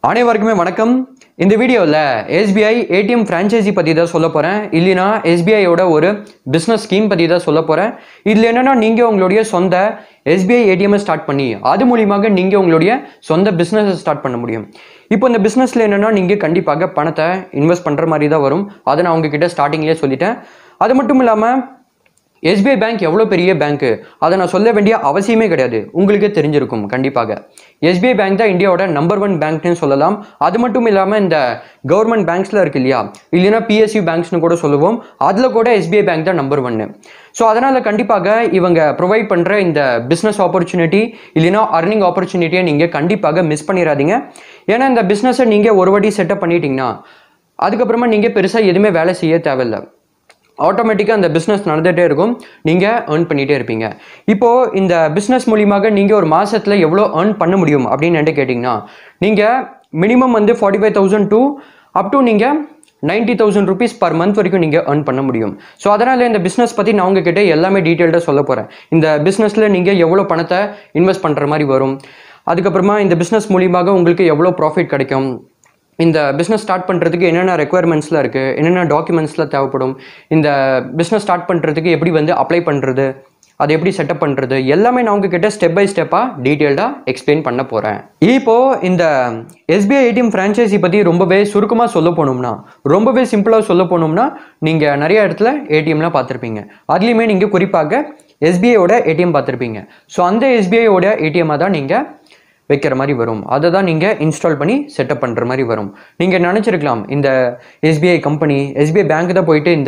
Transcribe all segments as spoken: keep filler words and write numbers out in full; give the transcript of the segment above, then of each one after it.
அனைவருக்குமே வணக்கம். இந்த வீடியோவில் S B I A T M franchise பற்றி தான் சொல்ல போகிறேன். இல்லைனா S B I யோட ஒரு பிஸ்னஸ் ஸ்கீம் பற்றி தான் சொல்ல போகிறேன். இதில் என்னென்னா நீங்கள் உங்களுடைய சொந்த S B I A T M start பண்ணி அது மூலியமாக நீங்கள் உங்களுடைய சொந்த பிஸ்னஸை ஸ்டார்ட் பண்ண முடியும். இப்போ இந்த பிஸ்னஸில் என்னென்னா நீங்கள் கண்டிப்பாக பணத்தை இன்வெஸ்ட் பண்ணுற மாதிரி தான் வரும். அதை நான் உங்ககிட்ட ஸ்டார்டிங்லேயே சொல்லிட்டேன். அது மட்டும் இல்லாமல் S B I பேங்க் எவ்வளோ பெரிய பேங்க்கு அதை நான் சொல்ல வேண்டிய அவசியமே கிடையாது, உங்களுக்கே தெரிஞ்சிருக்கும். கண்டிப்பாக S B I பேங்க் தான் இந்தியாவோட நம்பர் ஒன் பேங்க்னு சொல்லலாம். அது மட்டும் இல்லாமல் இந்த கவர்மெண்ட் பேங்க்ஸில் இருக்கு இல்லையா, இல்லைன்னா P S U பேங்க்ஸ்னு கூட சொல்லுவோம், அதில் கூட S B I பேங்க் தான் நம்பர் ஒன்னு. ஸோ அதனால் கண்டிப்பாக இவங்க ப்ரொவைட் பண்ணுற இந்த பிஸ்னஸ் ஆப்பர்ச்சுனிட்டி இல்லைன்னா அர்னிங் ஆப்பர்ச்சுனிட்டியை நீங்கள் கண்டிப்பாக மிஸ் பண்ணிடாதீங்க. ஏன்னா இந்த பிஸ்னஸை நீங்கள் ஒரு வாட்டி செட்டப் பண்ணிட்டீங்கன்னா அதுக்கப்புறமா நீங்கள் பெருசாக எதுவுமே வேலை செய்ய தேவையில்லை. ஆட்டோமேட்டிக்காக அந்த பிஸ்னஸ் நடந்துகிட்டே இருக்கும், நீங்கள் ஏர்ன் பண்ணிகிட்டே இருப்பீங்க. இப்போது இந்த பிஸ்னஸ் மூலியமாக நீங்கள் ஒரு மாதத்தில் எவ்வளோ ஏர்ன் பண்ண முடியும் அப்படின்னு என்கிட்ட கேட்டிங்கன்னா, நீங்கள் மினிமம் வந்து forty five thousand to up to நீங்கள் ninety thousand rupees per month வரைக்கும் நீங்கள் ஏர்ன் பண்ண முடியும். ஸோ அதனால் இந்த பிஸ்னஸ் பற்றி நான் உங்ககிட்ட எல்லாமே டீட்டெயில்டாக சொல்ல போகிறேன். இந்த பிஸ்னஸில் நீங்கள் எவ்வளோ பணத்தை இன்வெஸ்ட் பண்ணுற மாதிரி வரும், அதுக்கப்புறமா இந்த பிஸ்னஸ் மூலியமாக உங்களுக்கு எவ்வளோ ப்ராஃபிட் கிடைக்கும், இந்த பிஸ்னஸ் ஸ்டார்ட் பண்ணுறதுக்கு என்னென்ன ரெக்குயர்மெண்ட்ஸ்லாம் இருக்குது, என்னென்ன டாக்குமெண்ட்ஸ்லாம் தேவைப்படும், இந்த பிஸ்னஸ் ஸ்டார்ட் பண்ணுறதுக்கு எப்படி வந்து அப்ளை பண்ணுறது, அதை எப்படி செட்டப் பண்ணுறது, எல்லாமே நான் உங்ககிட்ட ஸ்டெப் பை ஸ்டெப்பாக டீட்டெயில்டாக எக்ஸ்பிளைன் பண்ண போகிறேன். இப்போது இந்த S B I A T M franchise பற்றி ரொம்பவே சுருக்கமாக சொல்ல போனோம்னா, ரொம்பவே சிம்பிளாக சொல்ல போனோம்னா, நீங்கள் நிறைய இடத்துல ஏடிஎம்லாம் பார்த்துருப்பீங்க. அதுலேயுமே நீங்கள் குறிப்பாக S B I யோட ஏடிஎம் பார்த்துருப்பீங்க. ஸோ அந்த S B I யோட ஏடிஎம்மாக தான் நீங்கள் வைக்கிற மாதிரி வரும். அதை தான் நீங்கள் இன்ஸ்டால் பண்ணி செட்டப் பண்ணுற மாதிரி வரும். நீங்கள் நினச்சிருக்கலாம் இந்த S B I company S B I bank தான் போயிட்டு இந்த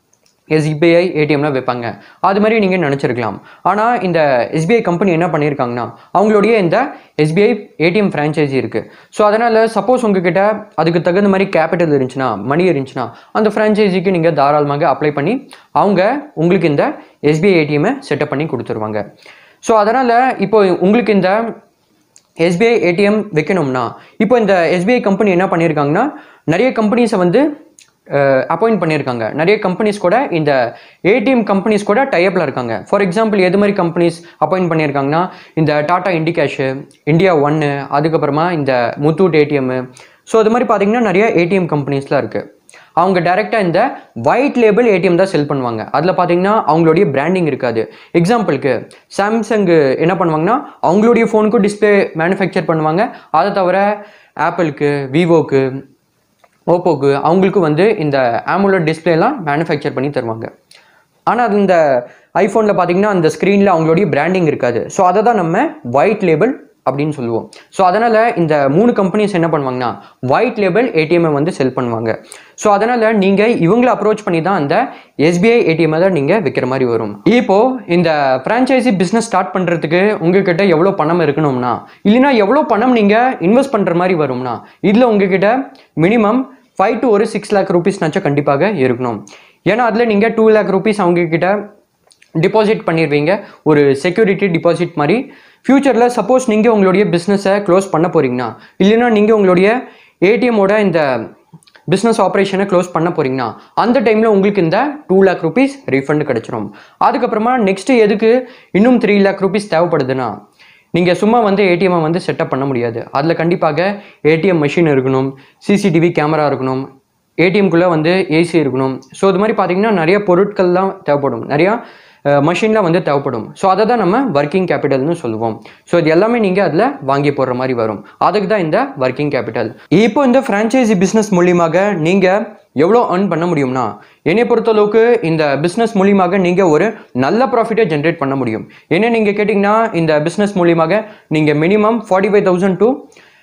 S B I ஏடிஎம்லாம் வைப்பாங்க, அது மாதிரி நீங்கள் நினச்சிருக்கலாம். ஆனால் இந்த S B I கம்பெனி என்ன பண்ணியிருக்காங்கன்னா, அவங்களுடைய இந்த S B I A T M franchise இருக்குது. ஸோ அதனால் சப்போஸ் உங்ககிட்ட அதுக்கு தகுந்த மாதிரி கேபிட்டல் இருந்துச்சுன்னா, மணி இருந்துச்சுன்னா, அந்த ஃப்ரான்ச்சைஸிக்கு நீங்கள் தாராளமாக அப்ளை பண்ணி அவங்க உங்களுக்கு இந்த S B I ஏடிஎம்மை செட்டப் பண்ணி கொடுத்துருவாங்க. ஸோ அதனால் இப்போ உங்களுக்கு இந்த S B I A T M வைக்கணும்னா, இப்போ இந்த S B I கம்பெனி என்ன பண்ணியிருக்காங்கன்னா, நிறைய கம்பெனிஸை வந்து அப்பாயிண்ட் பண்ணியிருக்காங்க. நிறைய கம்பெனிஸ் கூட இந்த ஏடிஎம் கம்பெனிஸ் கூட டைப்பில் இருக்காங்க. ஃபார் எக்ஸாம்பிள் எது மாதிரி கம்பெனிஸ் அப்பாயிண்ட் பண்ணியிருக்காங்கன்னா, இந்த டாடா இண்டிகேஷு, இந்தியா ஒன்று, அதுக்கப்புறமா இந்த முத்தூட் ஏடிஎம்மு. ஸோ அது மாதிரி பார்த்தீங்கன்னா நிறைய ஏடிஎம் கம்பெனிஸ்லாம் இருக்குது. அவங்க டைரெக்டாக இந்த ஒயிட் லேபிள் ஏடிஎம் தான் செல் பண்ணுவாங்க. அதில் பார்த்தீங்கன்னா அவங்களுடைய பிராண்டிங் இருக்காது. எக்ஸாம்பிளுக்கு சாம்சங் என்ன பண்ணுவாங்கன்னா, அவங்களுடைய ஃபோனுக்கும் டிஸ்பிளே மேனுஃபேக்சர் பண்ணுவாங்க. அதை தவிர ஆப்பிளுக்கு, விவோக்கு, ஓப்போக்கு அவங்களுக்கு வந்து இந்த ஆமுலட் டிஸ்பிளேலாம் மேனுஃபேக்சர் பண்ணி தருவாங்க. ஆனால் அது இந்த ஐஃபோனில் பார்த்தீங்கன்னா அந்த ஸ்க்ரீனில் அவங்களுடைய பிராண்டிங் இருக்காது. ஸோ அதை தான் நம்ம ஒயிட் லேபிள் அப்படின்னு சொல்லுவோம். ஸோ அதனால் இந்த மூணு கம்பெனிஸ் என்ன பண்ணுவாங்கன்னா ஒயிட் லேபிள் ஏடிஎம்ஐ வந்து செல் பண்ணுவாங்க. ஸோ அதனால் நீங்கள் இவங்களை அப்ரோச் பண்ணி தான் அந்த S B I ஏடிஎம்ஐ தான் நீங்கள் விற்கிற மாதிரி வரும். இப்போது இந்த ஃப்ரான்ச்சைஸி பிஸ்னஸ் ஸ்டார்ட் பண்ணுறதுக்கு உங்ககிட்ட எவ்வளோ பணம் இருக்கணும்னா, இல்லைனா எவ்வளோ பணம் நீங்கள் இன்வெஸ்ட் பண்ணுற மாதிரி வரும்னா, இதில் உங்ககிட்ட மினிமம் ஃபைவ் டு ஒரு சிக்ஸ் லேக் ருபீஸ்னாச்சும் கண்டிப்பாக இருக்கணும். ஏன்னா அதில் நீங்கள் டூ லேக் ருபீஸ் அவங்கக்கிட்ட டிபாசிட் பண்ணிடுவீங்க, ஒரு செக்யூரிட்டி டிபாசிட் மாதிரி. ஃப்யூச்சரில் சப்போஸ் நீங்கள் உங்களுடைய பிஸ்னஸை க்ளோஸ் பண்ண போகிறீங்கன்னா, இல்லைன்னா நீங்கள் உங்களுடைய ஏடிஎம்மோட இந்த பிஸ்னஸ் ஆப்ரேஷனை க்ளோஸ் பண்ண போகிறீங்கன்னா, அந்த டைமில் உங்களுக்கு இந்த டூ லேக் ருபீஸ் ரீஃபண்ட் கிடச்சிரும். அதுக்கப்புறமா நெக்ஸ்ட்டு எதுக்கு இன்னும் த்ரீ லேக் ருபீஸ் தேவைப்படுதுன்னா, நீங்கள் சும்மா வந்து ஏடிஎம்மை வந்து செட்டப் பண்ண முடியாது. அதில் கண்டிப்பாக ஏடிஎம் மிஷின் இருக்கணும், சிசிடிவி கேமரா இருக்கணும், ஏடிஎம்குள்ளே வந்து ஏசி இருக்கணும். ஸோ இது மாதிரி பார்த்தீங்கன்னா நிறைய பொருட்கள்லாம் தேவைப்படும், நிறையா மஷின்லாம் வந்து தேவைப்படும். ஸோ அதை தான் நம்ம ஒர்க்கிங் கேபிட்டல்னு சொல்லுவோம். ஸோ இது எல்லாமே நீங்கள் அதில் வாங்கி போடுற மாதிரி வரும். அதுக்கு தான் இந்த ஒர்க்கிங் கேபிட்டல். இப்போ இந்த ஃப்ரான்ச்சைஸி பிஸ்னஸ் மூலியமாக நீங்கள் எவ்வளோ ஏர்ன் பண்ண முடியும்னா, என்னை பொறுத்தளவுக்கு இந்த பிஸ்னஸ் மூலியமாக நீங்கள் ஒரு நல்ல ப்ராஃபிட்டை ஜென்ரேட் பண்ண முடியும். என்ன நீங்கள் கேட்டிங்கன்னா, இந்த பிஸ்னஸ் மூலியமாக நீங்கள் minimum forty five thousand to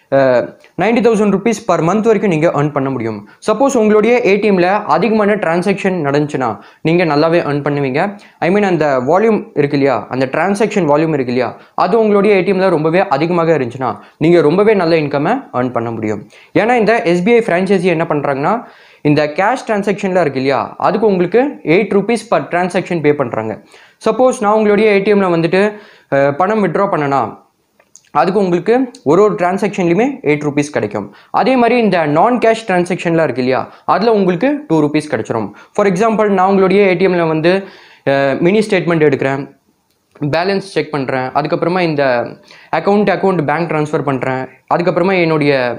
ninety thousand rupees per month வரைக்கும் நீங்கள் ஏர்ன் பண்ண முடியும். சப்போஸ் உங்களுடைய ஏடிஎம்ல அதிகமான டிரான்சாக்ஷன் நடந்துச்சுன்னா நீங்கள் நல்லாவே ஏர்ன் பண்ணுவீங்க. ஐ மீன் அந்த வால்யூம் இருக்கு இல்லையா, அந்த டிரான்சாக்ஷன் வால்யூம் இருக்கு இல்லையா, அது உங்களுடைய ஏடிஎம்ல ரொம்பவே அதிகமாக இருந்துச்சுன்னா நீங்கள் ரொம்பவே நல்ல இன்கம்மை ஏர்ன் பண்ண முடியும். ஏன்னா இந்த S B I ஃப்ரான்ச்சைஸி என்ன பண்ணுறாங்கன்னா, இந்த கேஷ் டிரான்சாக்ஷன்லாம் இருக்கு இல்லையா, அதுக்கு உங்களுக்கு eight rupees per transaction pay பண்ணுறாங்க. சப்போஸ் நான் உங்களுடைய ஏடிஎம்ல வந்துட்டு பணம் வித்ட்ரா பண்ணனா, அதுக்கு உங்களுக்கு ஒரு ஒரு டிரான்சாக்ஷன்லையுமே எயிட் ருபீஸ் கிடைக்கும். அதே மாதிரி இந்த நான் கேஷ் டிரான்சாக்ஷன்லாம் இருக்கு இல்லையா, அதில் உங்களுக்கு டூ ருபீஸ் கிடைச்சிரும். ஃபார் எக்ஸாம்பிள் நான் உங்களுடைய ஏடிஎம்ல வந்து மினி ஸ்டேட்மெண்ட் எடுக்கிறேன், பேலன்ஸ் செக் பண்ணுறேன், அதுக்கப்புறமா இந்த அக்கௌண்ட் அக்கௌண்ட் பேங்க் ட்ரான்ஸ்ஃபர் பண்ணுறேன், அதுக்கப்புறமா என்னுடைய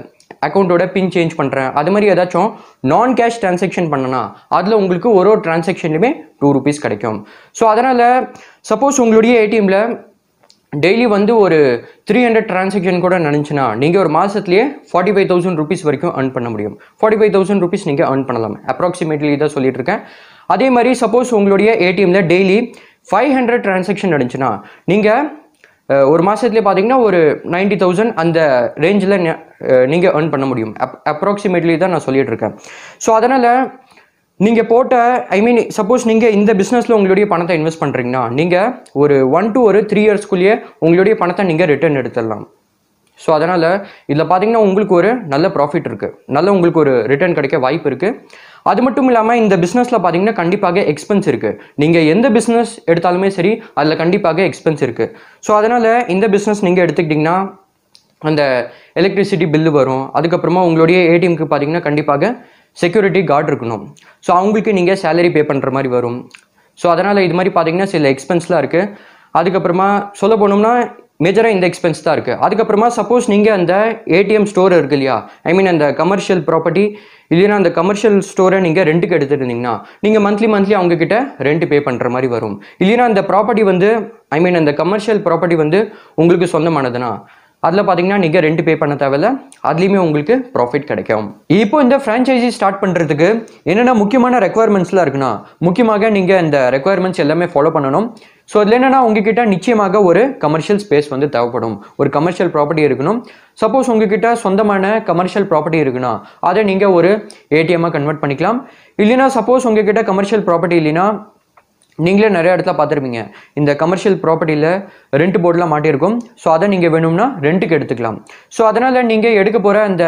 அக்கௌண்ட்டோட பின் சேஞ்ச் பண்ணுறேன், அது மாதிரி ஏதாச்சும் நான் கேஷ் டிரான்சாக்ஷன் பண்ணனா அதில் உங்களுக்கு ஒரு ஒரு டிரான்சாக்ஷன்லையுமே டூ ருபீஸ் கிடைக்கும். ஸோ அதனால் சப்போஸ் உங்களுடைய ஏடிஎம்மில் டெய்லி வந்து ஒரு த்ரீ ஹண்ட்ரட் டிரான்சாக்ஷன் கூட நினச்சினா நீங்கள் ஒரு மாதத்துலேயே ஃபார்ட்டி ஃபைவ் தௌசண்ட் ருபீஸ் வரைக்கும் earn பண்ண முடியும். ஃபார்ட்டி ஃபைவ் தௌசண்ட் ருபீஸ் நீங்கள் earn பண்ணலாம். அப்ராக்சிமேட்லி தான் சொல்லிட்டு இருக்கேன். அதே மாதிரி சப்போஸ் உங்களுடைய ஏடிஎம்மில் டெய்லி ஃபைவ் ஹண்ட்ரட் டிரான்சாக்ஷன் நடந்துச்சுன்னா நீங்கள் ஒரு மாதத்துலேயே பார்த்தீங்கன்னா ஒரு நைன்டி தௌசண்ட் அந்த ரேஞ்சில் நீங்கள் earn பண்ண முடியும். அப் அப்ராக்சிமேட்லி தான் நான் சொல்லிட்டு இருக்கேன். ஸோ அதனால் நீங்கள் போட்ட ஐ மீன் சப்போஸ் நீங்கள் இந்த பிஸ்னஸில் உங்களுடைய பணத்தை இன்வெஸ்ட் பண்ணுறீங்கன்னா நீங்கள் ஒரு ஒன் டு ஒரு த்ரீ இயர்ஸ்க்குள்ளேயே உங்களுடைய பணத்தை நீங்கள் ரிட்டர்ன் எடுத்துடலாம். ஸோ அதனால் இதில் பார்த்தீங்கன்னா உங்களுக்கு ஒரு நல்ல ப்ராஃபிட் இருக்குது, நல்ல உங்களுக்கு ஒரு ரிட்டர்ன் கிடைக்க வாய்ப்பு இருக்குது. அது மட்டும் இல்லாமல் இந்த பிஸ்னஸில் பார்த்தீங்கன்னா கண்டிப்பாக எக்ஸ்பென்ஸ் இருக்குது. நீங்கள் எந்த பிஸ்னஸ் எடுத்தாலுமே சரி அதில் கண்டிப்பாக எக்ஸ்பென்ஸ் இருக்குது. ஸோ அதனால் இந்த பிஸ்னஸ் நீங்கள் எடுத்துக்கிட்டிங்கன்னா அந்த எலக்ட்ரிசிட்டி பில்லு வரும். அதுக்கப்புறமா உங்களுடைய ஏடிஎம்க்கு பார்த்தீங்கன்னா கண்டிப்பாக செக்யூரிட்டி கார்டு இருக்கணும். ஸோ அவங்களுக்கு நீங்கள் சேலரி பே பண்ணுற மாதிரி வரும். ஸோ அதனால் இது மாதிரி பார்த்தீங்கன்னா சில எக்ஸ்பென்ஸ்லாம் இருக்குது. அதுக்கப்புறமா சொல்ல போனோம்னா மேஜராக இந்த எக்ஸ்பென்ஸ் தான் இருக்குது. அதுக்கப்புறமா சப்போஸ் நீங்கள் அந்த ஏடிஎம் ஸ்டோர் இருக்குது இல்லையா, ஐ மீன் அந்த கமர்ஷியல் ப்ராப்பர்ட்டி இல்லைன்னா அந்த கமர்ஷியல் ஸ்டோரை நீங்கள் ரெண்ட்டுக்கு எடுத்துகிட்டு இருந்தீங்கன்னா நீங்கள் மந்த்லி மந்த்லி அவங்கக்கிட்ட ரெண்ட் பே பண்ணுற மாதிரி வரும். இல்லைன்னா அந்த ப்ராப்பர்ட்டி வந்து ஐ மீன் அந்த கமர்ஷியல் ப்ராப்பர்ட்டி வந்து உங்களுக்கு சொந்தமானதுன்னா அதில் பார்த்தீங்கன்னா நீங்கள் ரெண்ட் பே பண்ண தேவையில்ல, அதுலேயுமே உங்களுக்கு ப்ராஃபிட் கிடைக்கும். இப்போ இந்த ஃப்ரான்ச்சைசி ஸ்டார்ட் பண்ணுறதுக்கு என்னென்ன முக்கியமான ரெக்குவயர்மெண்ட்ஸ்லாம் இருக்குன்னா முக்கியமாக நீங்கள் இந்த ரெக்குவயர்மெண்ட்ஸ் எல்லாமே ஃபாலோ பண்ணணும். ஸோ அதில் என்னென்னா உங்ககிட்ட நிச்சயமாக ஒரு கமர்ஷியல் ஸ்பேஸ் வந்து தேவைப்படும், ஒரு கமர்ஷியல் ப்ராப்பர்ட்டி இருக்கணும். சப்போஸ் உங்ககிட்ட சொந்தமான கமர்ஷியல் ப்ராப்பர்ட்டி இருக்குன்னா அதை நீங்கள் ஒரு ஏடிஎம்மாக கன்வெர்ட் பண்ணிக்கலாம். இல்லைன்னா சப்போஸ் உங்ககிட்ட கமர்ஷியல் ப்ராப்பர்ட்டி இல்லைன்னா நீங்களே நிறைய இடத்துல பார்த்துருப்பீங்க இந்த கமர்ஷியல் ப்ராப்பர்ட்டியில் ரெண்ட் போர்டெலாம் மாட்டியிருக்கும். ஸோ அதை நீங்கள் வேணும்னா ரெண்ட்டுக்கு எடுத்துக்கலாம். ஸோ அதனால் நீங்கள் எடுக்க போகிற அந்த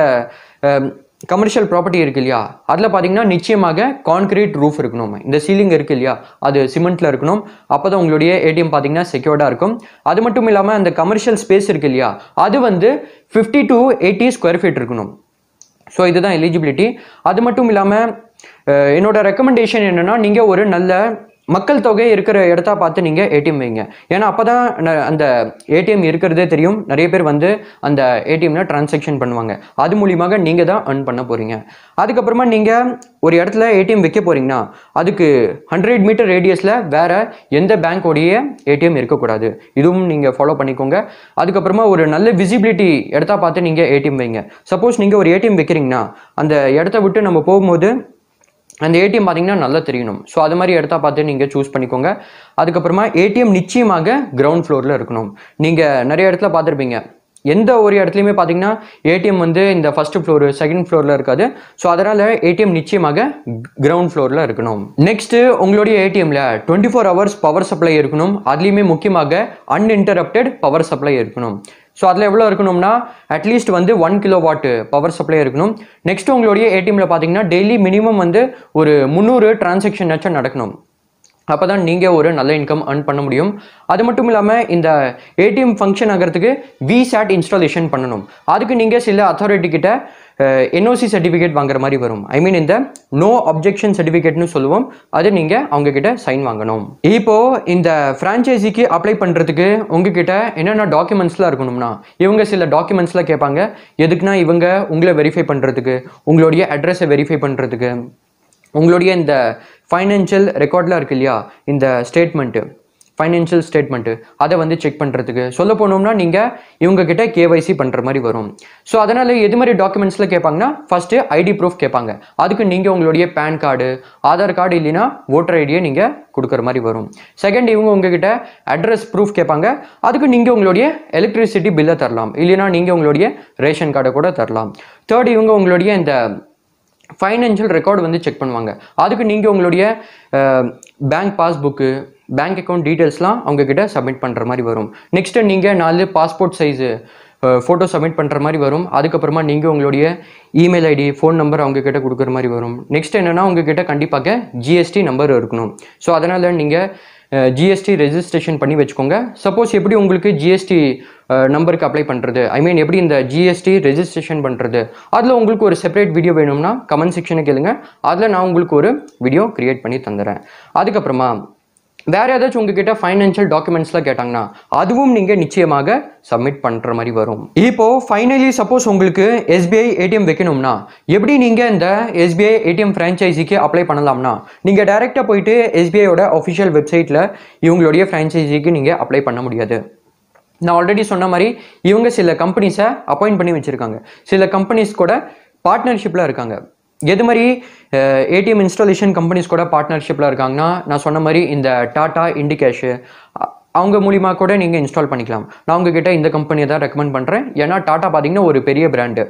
கமர்ஷியல் ப்ராப்பர்ட்டி இருக்கு இல்லையா அதில் பார்த்தீங்கன்னா நிச்சயமாக கான்கிரீட் ரூஃப் இருக்கணும். இந்த சீலிங் இருக்கு இல்லையா அது சிமெண்ட்டில் இருக்கணும். அப்போ தான் உங்களுடைய ஏடிஎம் பார்த்தீங்கன்னா செக்யூர்டாக இருக்கும். அது மட்டும் இல்லாமல் அந்த கமர்ஷியல் ஸ்பேஸ் இருக்கு இல்லையா அது வந்து fifty to eighty square feet இருக்கணும். ஸோ இதுதான் எலிஜிபிலிட்டி. அது மட்டும் இல்லாமல் என்னோட ரெக்கமெண்டேஷன் என்னென்னா நீங்கள் ஒரு நல்ல மக்கள் தொகை இருக்கிற இடத்த பார்த்து நீங்கள் ஏடிஎம் வைங்க. ஏன்னா அப்போ தான் அந்த ஏடிஎம் இருக்கிறதே தெரியும். நிறைய பேர் வந்து அந்த ஏடிஎம்ல டிரான்சாக்ஷன் பண்ணுவாங்க. அது மூலியமாக நீங்கள் தான் earn பண்ண போகிறீங்க. அதுக்கப்புறமா நீங்கள் ஒரு இடத்துல ஏடிஎம் வைக்க போகிறீங்கன்னா அதுக்கு ஹண்ட்ரட் மீட்டர் ரேடியஸில் வேறு எந்த பேங்க்கோடைய ஏடிஎம் இருக்கக்கூடாது. இதுவும் நீங்கள் ஃபாலோ பண்ணிக்கோங்க. அதுக்கப்புறமா ஒரு நல்ல விசிபிலிட்டி இடத்த பார்த்து நீங்கள் ஏடிஎம் வைங்க. சப்போஸ் நீங்கள் ஒரு ஏடிஎம் வைக்கிறீங்கன்னா அந்த இடத்த விட்டு நம்ம போகும்போது அந்த ஏடிஎம் பார்த்தீங்கன்னா நல்லா தெரியணும். ஸோ அது மாதிரி இடத்த பார்த்து நீங்கள் சூஸ் பண்ணிக்கோங்க. அதுக்கப்புறமா ஏடிஎம் நிச்சயமாக கிரவுண்ட் ஃப்ளோரில் இருக்கணும். நீங்கள் நிறைய இடத்துல பார்த்துருப்பீங்க எந்த ஒரு இடத்துலையுமே பார்த்தீங்கன்னா ஏடிஎம் வந்து இந்த ஃபர்ஸ்ட் ஃப்ளோர் செகண்ட் ஃப்ளோரில் இருக்காது. ஸோ அதனால் ஏடிஎம் நிச்சயமாக கிரவுண்ட் ஃப்ளோரில் இருக்கணும். நெக்ஸ்ட்டு உங்களுடைய ஏடிஎம்ல twenty four hours power supply இருக்கணும். அதுலேயுமே முக்கியமாக அன்இன்டரப்டட் பவர் சப்ளை இருக்கணும். ஸோ அதில் எவ்வளோ இருக்கணும்னா அட்லீஸ்ட் வந்து one kilowatt power supply இருக்கணும். நெக்ஸ்ட் உங்களுடைய ஏடிஎம்ல பார்த்தீங்கன்னா டெய்லி மினிமம் வந்து ஒரு முந்நூறு டிரான்சாக்ஷன் ஆச்சும் நடக்கணும். அப்போ தான் நீங்கள் ஒரு நல்ல இன்கம் earn பண்ண முடியும். அது மட்டும் இல்லாமல் இந்த ஏடிஎம் ஃபங்க்ஷன் ஆகிறதுக்கு விசாட் இன்ஸ்டாலேஷன் பண்ணணும். அதுக்கு நீங்கள் சில அத்தாரிட்டி கிட்ட என்ஓசி சர்டிஃபிகேட் வாங்குற மாதிரி வரும். ஐ மீன் இந்த நோ அப்ஜெக்ஷன் சர்டிஃபிகேட்னு சொல்லுவோம். அது நீங்கள் அவங்க கிட்ட சைன் வாங்கணும். இப்போது இந்த ஃப்ரான்ச்சைசிக்கு அப்ளை பண்ணுறதுக்கு உங்ககிட்ட என்னென்ன டாக்குமெண்ட்ஸ்லாம் இருக்கணும்னா இவங்க சில டாக்குமெண்ட்ஸ்லாம் கேட்பாங்க. எதுக்குன்னா இவங்க உங்களை வெரிஃபை பண்ணுறதுக்கு, உங்களுடைய அட்ரஸை வெரிஃபை பண்ணுறதுக்கு, உங்களுடைய இந்த ஃபைனான்ஷியல் ரெக்கார்ட்லாம் இருக்கு இல்லையா இந்த ஸ்டேட்மெண்ட்டு ஃபைனான்ஷியல் ஸ்டேட்மெண்ட்டு அதை வந்து செக் பண்ணுறதுக்கு சொல்ல போனோம்னா நீங்கள் இவங்ககிட்ட கேவைசி பண்ணுற மாதிரி வரும். ஸோ அதனால் எது மாதிரி டாக்குமெண்ட்ஸில் கேட்பாங்கன்னா ஃபஸ்ட்டு ஐடி ப்ரூஃப் கேட்பாங்க. அதுக்கு நீங்கள் உங்களுடைய பேன் கார்டு, ஆதார் கார்டு இல்லைன்னா ஓட்டர் ஐடியை நீங்கள் கொடுக்குற மாதிரி வரும். செகண்ட் இவங்க உங்ககிட்ட அட்ரஸ் ப்ரூஃப் கேட்பாங்க. அதுக்கு நீங்கள் உங்களுடைய எலக்ட்ரிசிட்டி பில்லை தரலாம், இல்லைன்னா நீங்கள் உங்களுடைய ரேஷன் கார்டை கூட தரலாம். தேர்ட் இவங்க உங்களுடைய இந்த ஃபைனான்ஷியல் ரெக்கார்டு வந்து செக் பண்ணுவாங்க. அதுக்கு நீங்கள் உங்களுடைய பேங்க் பாஸ்புக்கு, பேங்க் அக்கௌண்ட் டீட்டெயில்ஸ்லாம் அவங்கக்கிட்ட சப்மிட் பண்ணுற மாதிரி வரும். நெக்ஸ்ட்டு நீங்கள் நாலு பாஸ்போர்ட் சைஸு ஃபோட்டோ சப்மிட் பண்ணுற மாதிரி வரும். அதுக்கப்புறமா நீங்கள் உங்களுடைய இமெயில் ஐடி, ஃபோன் நம்பர் அவங்கக்கிட்ட கொடுக்குற மாதிரி வரும். நெக்ஸ்ட் என்னென்னா உங்ககிட்ட கண்டிப்பாக ஜிஎஸ்டி நம்பர் இருக்கணும். ஸோ அதனால் நீங்கள் ஜிஎஸ்டி ரெஜிஸ்ட்ரேஷன் பண்ணி வச்சுக்கோங்க. சப்போஸ் எப்படி உங்களுக்கு ஜிஎஸ்டி நம்பருக்கு அப்ளை பண்ணுறது, ஐ மீன் எப்படி இந்த ஜிஎஸ்டி ரெஜிஸ்ட்ரேஷன் பண்ணுறது, அதில் உங்களுக்கு ஒரு செப்பரேட் வீடியோ வேணும்னா கமெண்ட் செக்ஷனை கேளுங்க. அதில் நான் உங்களுக்கு ஒரு வீடியோ க்ரியேட் பண்ணி தந்துடுறேன். அதுக்கப்புறமா வேறு ஏதாச்சும் உங்ககிட்ட ஃபைனான்ஷியல் டாக்குமெண்ட்ஸ்லாம் கேட்டாங்கன்னா அதுவும் நீங்கள் நிச்சயமாக சப்மிட் பண்ணுற மாதிரி வரும். இப்போது ஃபைனலி சப்போஸ் உங்களுக்கு எஸ்பிஐ ஏடிஎம் வைக்கணும்னா எப்படி நீங்கள் இந்த எஸ்பிஐ ஏடிஎம் ஃப்ரான்ச்சைஸிக்கு அப்ளை பண்ணலாம்னா நீங்கள் டைரெக்டாக போயிட்டு எஸ்பிஐயோட அஃபிஷியல் வெப்சைட்டில் இவங்களுடைய ஃப்ரான்ச்சைஸிக்கு நீங்கள் அப்ளை பண்ண முடியாது. நான் ஆல்ரெடி சொன்ன மாதிரி இவங்க சில கம்பெனிஸை அப்பாயிண்ட் பண்ணி வச்சுருக்காங்க, சில கம்பெனிஸ் கூட பார்ட்னர்ஷிப்பில் இருக்காங்க. எது மாதிரி ஏடிஎம் இன்ஸ்டாலேஷன் கம்பெனிஸ் கூட பார்ட்னர்ஷிப்பில் இருக்காங்கன்னா நான் சொன்ன மாதிரி இந்த டாடா இண்டிகேஷு அவங்க மூலிமா கூட நீங்கள் இன்ஸ்டால் பண்ணிக்கலாம். நான் உங்ககிட்ட இந்த கம்பெனியை தான் ரெக்கமெண்ட் பண்ணுறேன். ஏன்னா டாடா பார்த்தீங்கன்னா ஒரு பெரிய பிராண்டு,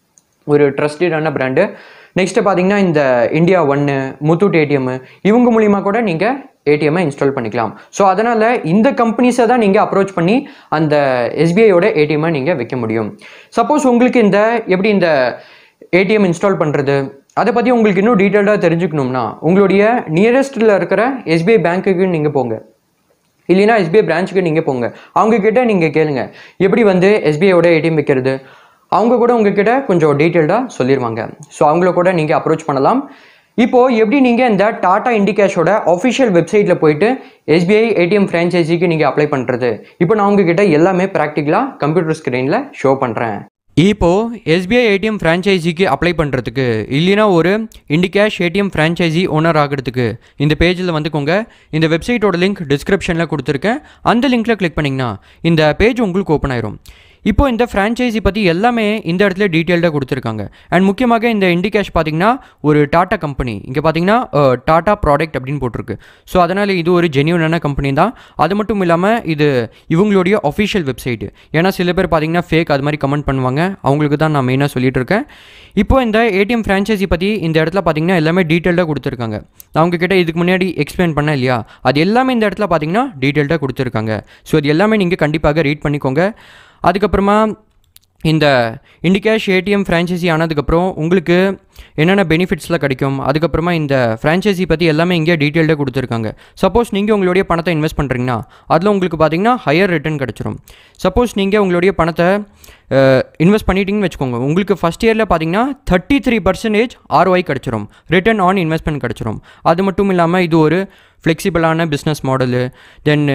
ஒரு ட்ரஸ்டடான பிராண்டு. நெக்ஸ்ட்டு பார்த்தீங்கன்னா இந்த இந்தியா ஒன்று, முத்தூட் ஏடிஎம் இவங்க மூலிமா கூட நீங்கள் ஏடிஎம்மை இன்ஸ்டால் பண்ணிக்கலாம். ஸோ அதனால் இந்த கம்பெனிஸை தான் நீங்கள் அப்ரோச் பண்ணி அந்த எஸ்பிஐயோட ஏடிஎம்மை நீங்கள் வைக்க முடியும். சப்போஸ் உங்களுக்கு இந்த எப்படி இந்த ஏடிஎம் இன்ஸ்டால் பண்ணுறது அதை பற்றி உங்களுக்கு இன்னும் டீட்டெயில்டாக தெரிஞ்சுக்கணும்னா உங்களுடைய நியரஸ்ட்டில் இருக்கிற எஸ்பிஐ பேங்க்குக்கு நீங்கள் போங்க, இல்லைன்னா எஸ்பிஐ பிரான்ச்சுக்கு நீங்கள் போங்க. அவங்கக்கிட்ட நீங்கள் கேளுங்க எப்படி வந்து எஸ்பிஐயோட ஏடிஎம் வைக்கிறது. அவங்க கூட உங்ககிட்ட கொஞ்சம் டீட்டெயில்டாக சொல்லிடுவாங்க. ஸோ அவங்கள கூட நீங்கள் அப்ரோச் பண்ணலாம். இப்போது எப்படி நீங்கள் இந்த டாடா இண்டிகேஷோட அஃபிஷியல் வெப்சைட்டில் போயிட்டு எஸ்பிஐ ஏடிஎம் ஃப்ரான்ச்சைஸிக்கு நீங்கள் அப்ளை பண்ணுறது இப்போ நான் உங்ககிட்ட எல்லாமே ப்ராக்டிக்கலாக கம்ப்யூட்டர் ஸ்க்ரீனில் ஷோ பண்ணுறேன். இப்போது எஸ்பிஐ ஏடிஎம் ஃப்ரான்ச்சைஸிக்கு அப்ளை பண்ணுறதுக்கு இல்லைனா ஒரு இண்டிகேஷ் ஏடிஎம் ஃப்ரான்ச்சைஸி ஓனர் ஆகிறதுக்கு இந்த பேஜில் வந்துக்கோங்க. இந்த வெப்சைட்டோட லிங்க் டிஸ்கிரிப்ஷனில் கொடுத்துருக்கேன். அந்த லிங்க்கில் கிளிக் பண்ணிங்கன்னா இந்த பேஜ் உங்களுக்கு ஓப்பன் ஆயிரும். இப்போ இந்த ஃப்ரான்ச்சைஸி பற்றி எல்லாமே இந்த இடத்துல டீட்டெயில்டாக கொடுத்துருக்காங்க. அண்ட் முக்கியமாக இந்த இண்டிகேஷ் பார்த்திங்கன்னா ஒரு டாட்டா கம்பெனி, இங்கே பார்த்தீங்கன்னா டாட்டா ப்ராடக்ட் அப்படின்னு போட்டிருக்கு. ஸோ அதனால் இது ஒரு ஜென்யூனான கம்பெனி தான். அது மட்டும் இல்லாமல் இது இவங்களுடைய அஃபிஷியல் வெப்சைட்டு. ஏன்னா சில பேர் பார்த்திங்கன்னா ஃபேக் அது மாதிரி கமெண்ட் பண்ணுவாங்க, அவங்களுக்கு தான் நான் மெயினாக சொல்லிட்டு இருக்கேன். இப்போ இந்த ஏடிஎம் ஃப்ரான்ச்சைஸி பற்றி இந்த இடத்துல பார்த்திங்கன்னா எல்லாமே டீட்டெயில்டாக கொடுத்துருக்காங்க. நான் உங்ககிட்ட இதுக்கு முன்னாடி எக்ஸ்பிளைன் பண்ணேன் இல்லையா, அது எல்லாமே இந்த இடத்துல பார்த்திங்கன்னா டீட்டெயில்டாக கொடுத்துருக்காங்க. ஸோ இது எல்லாமே நீங்கள் கண்டிப்பாக ரீட் பண்ணிக்கோங்க. அதுக்கப்புறமா இந்த இண்டிகேஷ் ஏடிஎம் ஃப்ரான்ச்சைஸி ஆனதுக்கப்புறம் உங்களுக்கு என்னென்ன பெனிஃபிட்ஸ்லாம் கிடைக்கும், அதுக்கப்புறமா இந்த ஃப்ரான்ச்சைஸி பற்றி எல்லாமே இங்கே டீட்டெயில்டாக கொடுத்துருக்காங்க. சப்போஸ் நீங்கள் உங்களுடைய பணத்தை இன்வெஸ்ட் பண்ணுறீங்கன்னா அதில் உங்களுக்கு பார்த்தீங்கன்னா ஹையர் ரிட்டர்ன் கிடச்சிரும். சப்போஸ் நீங்கள் உங்களுடைய பணத்தை இன்வெஸ்ட் பண்ணிட்டீங்கன்னு வச்சுக்கோங்க, உங்களுக்கு ஃபஸ்ட் இயரில் பார்த்தீங்கன்னா தேர்ட்டி த்ரீ பர்சன்டேஜ் ஆர்ஒஐ கிடச்சிரும், ரிட்டர்ன் ஆன் இன்வெஸ்ட்மெண்ட் கிடச்சிரும். அது மட்டும் இல்லாமல் இது ஒரு ஃப்ளெக்சிபிளான பிஸ்னஸ் மாடலு. தென்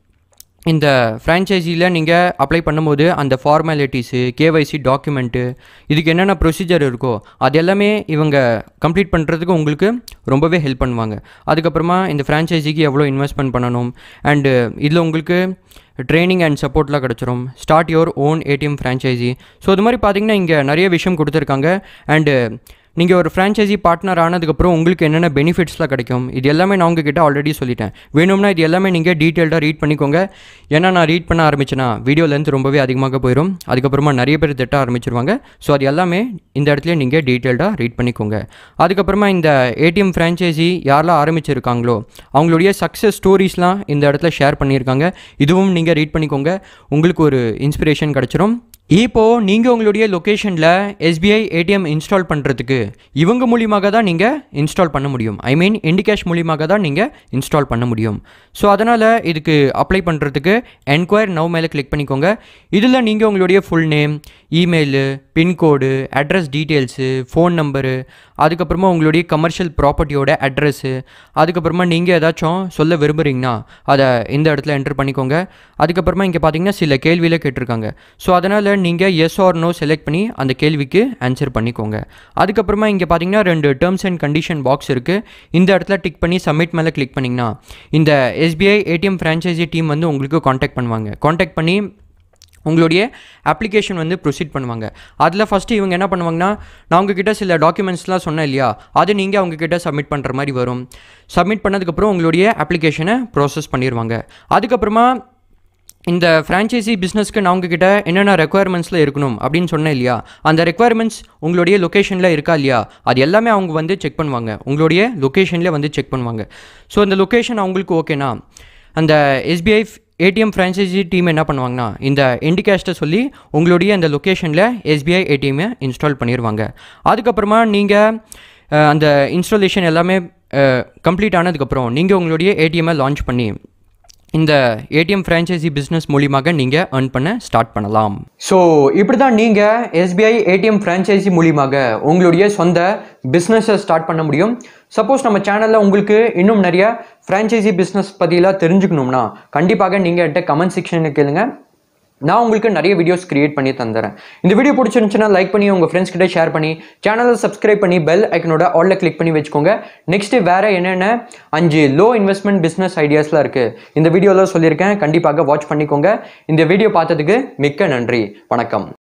இந்த ஃப்ரான்ச்சைஸியில் நீங்கள் அப்ளை பண்ணும்போது அந்த ஃபார்மாலிட்டிஸு, கேஒய்சி டாக்குமெண்ட்டு, இதுக்கு என்னென்ன ப்ரொசீஜர் இருக்கோ அது எல்லாமே இவங்க கம்ப்ளீட் பண்ணுறதுக்கு உங்களுக்கு ரொம்பவே ஹெல்ப் பண்ணுவாங்க. அதுக்கப்புறமா இந்த ஃப்ரான்ச்சைஸிக்கு எவ்வளோ இன்வெஸ்ட்மெண்ட் பண்ணணும் அண்டு இதில் உங்களுக்கு ட்ரைனிங் அண்ட் சப்போர்ட்லாம் கிடச்சிரும். Start your own ATM franchise. So இது மாதிரி பார்த்திங்கன்னா இங்கே நிறைய விஷயம் கொடுத்துருக்காங்க. அண்டு நீங்கள் ஒரு ஃப்ரான்ச்சைஸி பார்ட்னர் ஆனதுக்கப்புறம் உங்களுக்கு என்னென்ன பெனிஃபிட்ஸ்லாம் கிடைக்கும் இது எல்லாமே நான் உங்ககிட்ட ஆல்ரெடி சொல்லிட்டேன். வேணும்னா இது எல்லாமே நீங்கள் டீட்டெயில்டாக ரீட் பண்ணிக்கோங்க. ஏன்னா நான் ரீட் பண்ண ஆரம்பிச்சேன்னா வீடியோ லென்த் ரொம்பவே அதிகமாக போயிடும், அதுக்கப்புறமா நிறைய பேர் திட்ட ஆரம்பிச்சிருவாங்க. ஸோ அது எல்லாமே இந்த இடத்துல நீங்கள் டீட்டெயில்டாக ரீட் பண்ணிக்கோங்க. அதுக்கப்புறமா இந்த ஏடிஎம் ஃப்ரான்ச்சைஸி யாரெல்லாம் ஆரம்பிச்சிருக்காங்களோ அவங்களுடைய சக்ஸஸ் ஸ்டோரிஸ்லாம் இந்த இடத்துல ஷேர் பண்ணியிருக்காங்க. இதுவும் நீங்கள் ரீட் பண்ணிக்கோங்க, உங்களுக்கு ஒரு இன்ஸ்பிரேஷன் கிடச்சிரும். இப்போது நீங்கள் உங்களுடைய லொக்கேஷனில் எஸ்பிஐ ஏடிஎம் இன்ஸ்டால் பண்ணுறதுக்கு இவங்க மூலியமாக தான் நீங்கள் இன்ஸ்டால் பண்ண முடியும். ஐ மீன் இண்டிகேஷ் மூலியமாக தான் நீங்கள் இன்ஸ்டால் பண்ண முடியும். ஸோ அதனால் இதுக்கு அப்ளை பண்ணுறதுக்கு என்கொயர் நவ் மேலே கிளிக் பண்ணிக்கோங்க. இதில் நீங்கள் உங்களுடைய full name, email, pincode, address details, phone number, அதுக்கப்புறமா உங்களுடைய கமர்ஷியல் ப்ராப்பர்ட்டியோட அட்ரஸ்ஸு, அதுக்கப்புறமா நீங்கள் ஏதாச்சும் சொல்ல விரும்புகிறீங்கன்னா அதை இந்த இடத்துல என்டர் பண்ணிக்கோங்க. அதுக்கப்புறமா இங்கே பார்த்தீங்கன்னா சில கேள்வியில் கேட்டிருக்காங்க. ஸோ அதனால் நீங்கள் எஸ் ஆர் நோ செலக்ட் பண்ணி அந்த கேள்விக்கு ஆன்சர் பண்ணிக்கோங்க. அதுக்கப்புறமா இங்கே பார்த்தீங்கன்னா ரெண்டு டேர்ம்ஸ் அண்ட் கண்டிஷன் பாக்ஸ் இருக்குது. இந்த இடத்துல டிக் பண்ணி சப்மிட் மேலே கிளிக் பண்ணிங்கன்னா இந்த எஸ்பிஐ ஏடிஎம் ஃப்ரான்ச்சைஸி டீம் வந்து உங்களுக்கு காண்டாக்ட் பண்ணுவாங்க. காண்டாக்ட் பண்ணி உங்களுடைய அப்ளிகேஷன் வந்து ப்ரொசீட் பண்ணுவாங்க. அதில் ஃபஸ்ட்டு இவங்க என்ன பண்ணுவாங்கன்னா, நான் உங்ககிட்ட சில டாக்குமெண்ட்ஸ்லாம் சொன்னேன் இல்லையா, அது நீங்கள் அவங்கக்கிட்ட சப்மிட் பண்ணுற மாதிரி வரும். சப்மிட் பண்ணதுக்கப்புறம் உங்களுடைய அப்ளிகேஷனை ப்ராசஸ் பண்ணிடுவாங்க. அதுக்கப்புறமா இந்த ஃப்ரான்ச்சைஸி பிஸ்னஸ்க்கு நான் உங்ககிட்ட என்னென்ன ரெக்குயர்மெண்ட்ஸில் இருக்கணும் அப்படின்னு சொன்னேன் இல்லையா, அந்த ரெக்குயர்மெண்ட்ஸ் உங்களுடைய லொக்கேஷனில் இருக்கா இல்லையா அது எல்லாமே அவங்க வந்து செக் பண்ணுவாங்க. உங்களுடைய லொக்கேஷனில் வந்து செக் பண்ணுவாங்க. ஸோ அந்த லொக்கேஷன் அவங்களுக்கு ஓகேனா அந்த எஸ்பிஐ ஏடிஎம் ஃப்ரான்ச்சைஸி டீம் என்ன பண்ணுவாங்கன்னா இந்த இண்டிகேஷ்ட்டை சொல்லி உங்களுடைய அந்த லொக்கேஷனில் எஸ்பிஐ ஏடிஎம்மை இன்ஸ்டால் பண்ணிடுவாங்க. அதுக்கப்புறமா நீங்கள் அந்த இன்ஸ்டாலேஷன் எல்லாமே கம்ப்ளீட் ஆனதுக்கப்புறம் நீங்கள் உங்களுடைய ஏடிஎம்மை லான்ச் பண்ணி இந்த ஏடிஎம் ஃப்ரான்ச்சைஸி பிஸ்னஸ் மூலியமாக நீங்கள் earn பண்ண ஸ்டார்ட் பண்ணலாம். ஸோ இப்படி தான் நீங்கள் எஸ்பிஐ ஏடிஎம் ஃப்ரான்ச்சைஸி மூலியமாக உங்களுடைய சொந்த பிஸ்னஸை ஸ்டார்ட் பண்ண முடியும். சப்போஸ் நம்ம சேனலில் உங்களுக்கு இன்னும் நிறைய ஃப்ரான்ச்சைசி பிஸ்னஸ் பற்றிலாம் தெரிஞ்சுக்கணும்னா கண்டிப்பாக நீங்கள் என்கிட்ட கமெண்ட் செக்ஷனில் கேளுங்க. நான் உங்களுக்கு நிறைய வீடியோஸ் கிரியேட் பண்ணி தந்துறேன். இந்த வீடியோ பிடிச்சிருந்துச்சுன்னா லைக் பண்ணி உங்கள் ஃப்ரெண்ட்ஸ் கிட்ட ஷேர் பண்ணி சேனலை சப்ஸ்கிரைப் பண்ணி பெல் ஐக்கனோட ஆல்ல கிளிக் பண்ணி வச்சுக்கோங்க. நெக்ஸ்ட் வேற என்னென்ன அஞ்சு லோ இன்வெஸ்ட்மெண்ட் பிஸ்னஸ் ஐடியாஸ்லாம் இருக்கு இந்த வீடியோவில் சொல்லியிருக்கேன். கண்டிப்பாக வாட்ச் பண்ணிக்கோங்க. இந்த வீடியோ பார்த்ததுக்கு மிக்க நன்றி. வணக்கம்.